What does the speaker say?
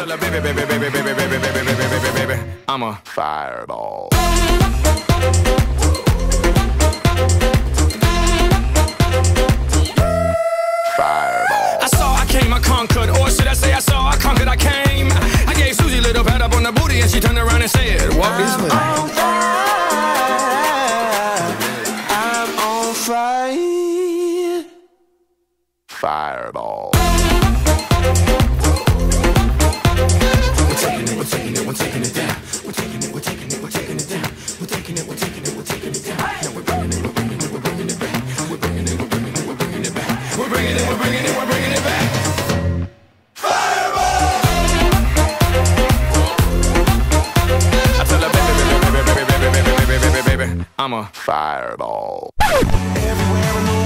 tell her, baby, baby, baby, baby, baby, baby, baby, baby, baby, I'm a fireball. Fireball. I saw, I came, I conquered, or should I say I saw, I conquered, I came. I gave Susie a little pat up on the booty and she turned around and said, walk this way. I'm on fire. Fireball. We're taking it, we're taking it, we're taking it down. We're taking it, we're taking it, we're taking it down. We're taking it, we're taking it, we're taking it down. Now we're bringing it, we're bringing it, we're bringing it back. We're bringing it, we're bringing it, we're bringing it back. We're bringing it, we're bringing it, we're bringing it back. Fireball! I tell her, baby, baby, baby, baby, baby, baby, baby, baby, baby, I'm a fireball. Everywhere